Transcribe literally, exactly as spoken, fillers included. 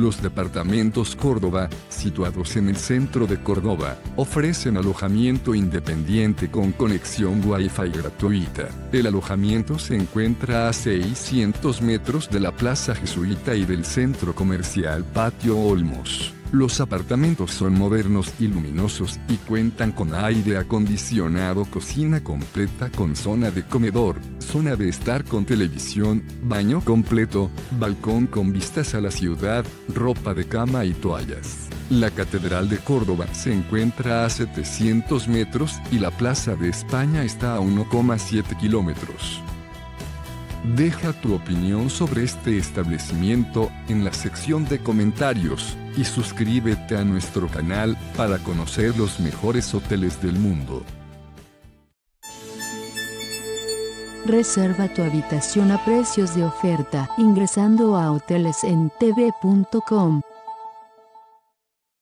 Los departamentos Córdoba, situados en el centro de Córdoba, ofrecen alojamiento independiente con conexión Wi-Fi gratuita. El alojamiento se encuentra a seiscientos metros de la Plaza Jesuita y del centro comercial Patio Olmos. Los apartamentos son modernos y luminosos y cuentan con aire acondicionado, cocina completa con zona de comedor, zona de estar con televisión, baño completo, balcón con vistas a la ciudad, ropa de cama y toallas. La Catedral de Córdoba se encuentra a setecientos metros y la Plaza de España está a uno coma siete kilómetros. Deja tu opinión sobre este establecimiento en la sección de comentarios y suscríbete a nuestro canal para conocer los mejores hoteles del mundo. Reserva tu habitación a precios de oferta ingresando a hoteles en t v punto com.